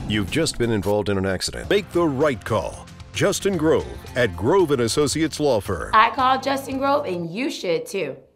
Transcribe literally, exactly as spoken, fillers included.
You've just been involved in an accident. Make the right call. Justin Grove at Grove and Associates Law Firm. I called Justin Grove, and you should too.